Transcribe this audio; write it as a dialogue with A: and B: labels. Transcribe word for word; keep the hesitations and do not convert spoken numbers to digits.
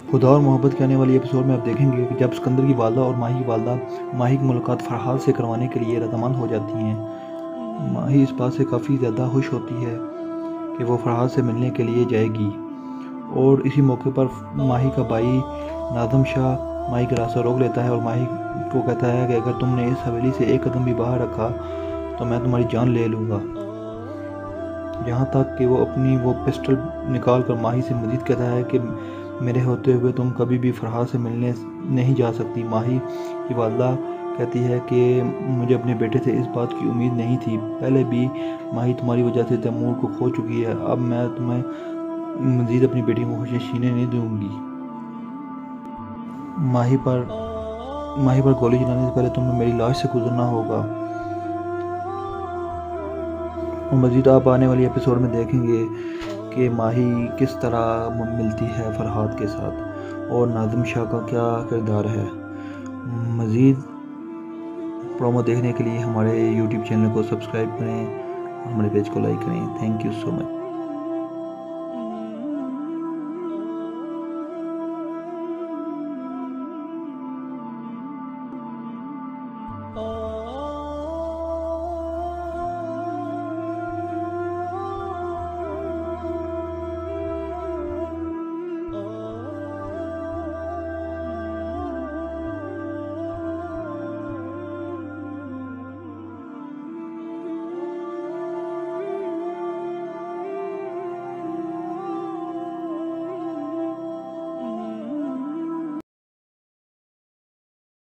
A: खुदा और मोहब्बत के आने वाली एपिसोड में आप देखेंगे कि जब सिकंदर की वालदा और माही की वालदा माही की मुलाकात फरहाद से करवाने के लिए रजामंद हो जाती हैं। माही इस बात से काफ़ी ज़्यादा खुश होती है कि वो फरहाद से मिलने के लिए जाएगी और इसी मौके पर माही का भाई नाज़म शाह माही का रास्ता रोक लेता है और माही को कहता है कि अगर तुमने इस हवेली से एक कदम भी बाहर रखा तो मैं तुम्हारी जान ले लूँगा। यहाँ तक कि वो अपनी वो पिस्टल निकाल कर माही से मजीद कहता है कि मेरे होते हुए तुम कभी भी फरहाद से मिलने नहीं जा सकती। माही की वालदा कहती है कि मुझे अपने बेटे से इस बात की उम्मीद नहीं थी। पहले भी माही तुम्हारी वजह से तैमूर को खो चुकी है। अब मैं तुम्हें मजीद अपनी बेटी को खुशी छीने नहीं दूंगी। माही पर माही पर गोली चलाने से पहले तुम्हें मेरी लाश से गुजरना होगा। और मजीद आप आने वाली एपिसोड में देखेंगे कि माही किस तरह मिलती है फरहाद के साथ और नाज़िम शाह का क्या किरदार है। मज़ीद प्रोमो देखने के लिए हमारे यूट्यूब चैनल को सब्सक्राइब करें, हमारे पेज को लाइक करें। Thank you so much.